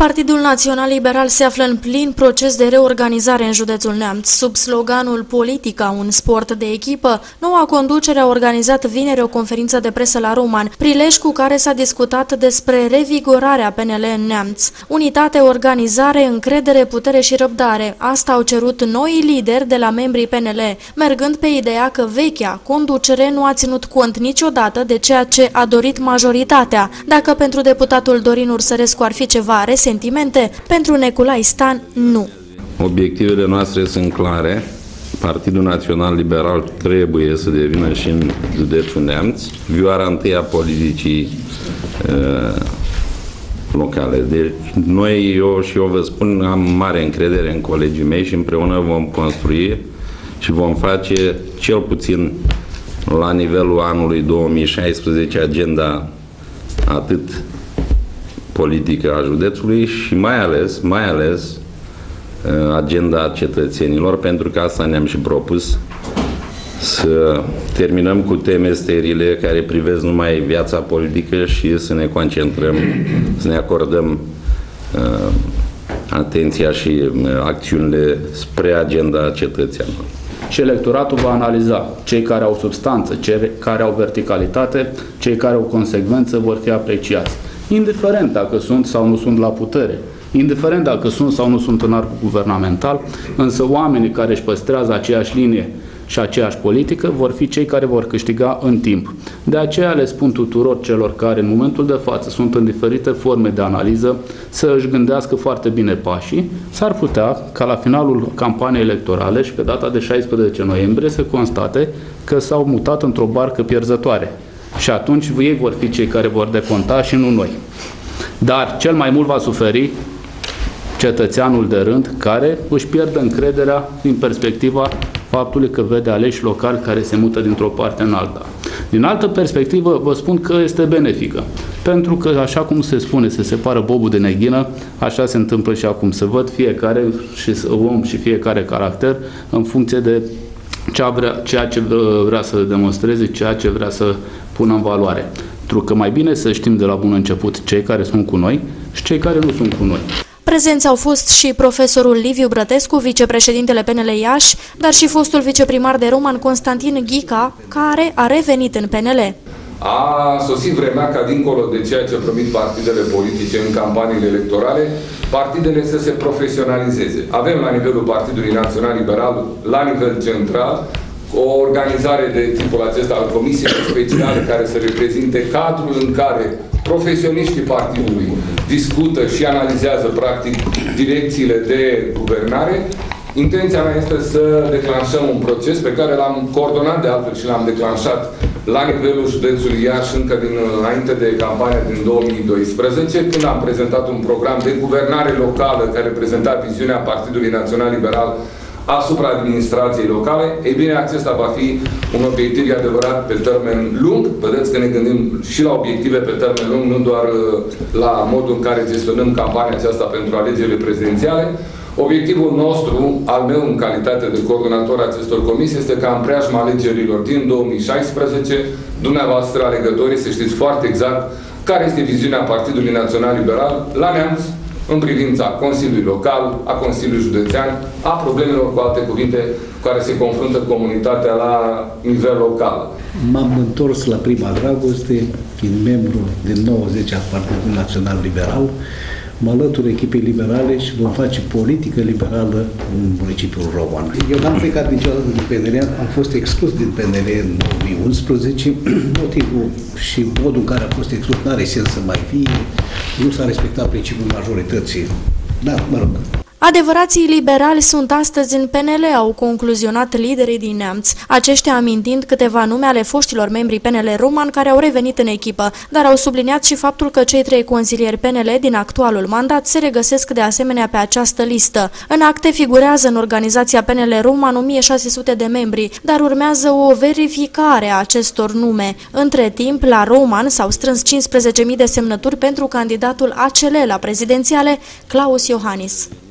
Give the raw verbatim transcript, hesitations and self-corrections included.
Partidul Național Liberal se află în plin proces de reorganizare în județul Neamț. Sub sloganul Politica, un sport de echipă, noua conducere a organizat vineri o conferință de presă la Roman, prilej cu care s-a discutat despre revigorarea P N L în Neamț. Unitate, organizare, încredere, putere și răbdare. Asta au cerut noi lideri de la membrii P N L, mergând pe ideea că vechea conducere nu a ținut cont niciodată de ceea ce a dorit majoritatea. Dacă pentru deputatul Dorin Ursărescu ar fi ceva sentimente, pentru Neculai Stan, nu. Obiectivele noastre sunt clare. Partidul Național Liberal trebuie să devină și în județul Neamț vioara întâi a politicii uh, locale. Deci noi, eu și eu vă spun, am mare încredere în colegii mei și împreună vom construi și vom face cel puțin la nivelul anului două mii șaisprezece agenda atât politică a județului și mai ales, mai ales agenda cetățenilor, pentru că asta ne-am și propus, să terminăm cu teme sterile care privesc numai viața politică și să ne concentrăm, să ne acordăm uh, atenția și uh, acțiunile spre agenda cetățenilor. Și electoratul va analiza cei care au substanță, cei care au verticalitate, cei care au consecvență vor fi apreciați. Indiferent dacă sunt sau nu sunt la putere, indiferent dacă sunt sau nu sunt în arcul guvernamental, însă oamenii care își păstrează aceeași linie și aceeași politică vor fi cei care vor câștiga în timp. De aceea le spun tuturor celor care în momentul de față sunt în diferite forme de analiză să își gândească foarte bine pașii. S-ar putea ca la finalul campaniei electorale și pe data de șaisprezece noiembrie să constate că s-au mutat într-o barcă pierzătoare. Și atunci ei vor fi cei care vor deconta și nu noi. Dar cel mai mult va suferi cetățeanul de rând care își pierde încrederea din perspectiva faptului că vede aleși locali care se mută dintr-o parte în alta. Din altă perspectivă vă spun că este benefică, pentru că așa cum se spune, se separă bobul de neghină, așa se întâmplă și acum, să văd fiecare și om și fiecare caracter în funcție de ceea ce vrea să demonstreze, ceea ce vrea să pună în valoare. Pentru că mai bine să știm de la bun început cei care sunt cu noi și cei care nu sunt cu noi. Prezenți au fost și profesorul Liviu Brătescu, vicepreședintele P N L Iași, dar și fostul viceprimar de Roman Constantin Ghica, care a revenit în P N L. A sosit vremea ca, dincolo de ceea ce promit partidele politice în campaniile electorale, partidele să se profesionalizeze. Avem la nivelul Partidului Național Liberal, la nivel central, o organizare de tipul acesta al comisiei speciale care să reprezinte cadrul în care profesioniștii partidului discută și analizează practic direcțiile de guvernare. Intenția mea este să declanșăm un proces pe care l-am coordonat de altfel și l-am declanșat la nivelul județului Iași încă din, înainte de campania din două mii doisprezece, când am prezentat un program de guvernare locală care prezenta viziunea Partidului Național Liberal asupra administrației locale. Ei bine, acesta va fi un obiectiv adevărat pe termen lung. Vedeți că ne gândim și la obiective pe termen lung, nu doar la modul în care gestionăm campania aceasta pentru alegerile prezidențiale. Obiectivul nostru, al meu în calitate de coordonator acestor comisii, este ca în preajma alegerilor din două mii șaisprezece, dumneavoastră alegătorii, să știți foarte exact care este viziunea Partidului Național Liberal la Neamț, în privința Consiliului Local, a Consiliului Județean, a problemelor, cu alte cuvinte, cu care se confruntă comunitatea la nivel local. M-am întors la prima dragoste, fiind membru din nouăzeci a Partidului Național Liberal, mă alătur echipei liberale și vom face politică liberală în municipiul Roman. Eu n-am plecat niciodată din P N L, am fost exclus din P N L în două mii unsprezece. Motivul și modul în care a fost exclus n-are sens să mai fie. Nu s-a respectat principiul majorității. Da, mă rog. Adevărații liberali sunt astăzi în P N L, au concluzionat liderii din Neamț. Aceștia amintind câteva nume ale foștilor membri P N L Roman care au revenit în echipă, dar au subliniat și faptul că cei trei consilieri P N L din actualul mandat se regăsesc de asemenea pe această listă. În acte figurează în organizația P N L Roman o mie șase sute de membri, dar urmează o verificare a acestor nume. Între timp, la Roman s-au strâns cincisprezece mii de semnături pentru candidatul A C L la prezidențiale, Claus Iohannis.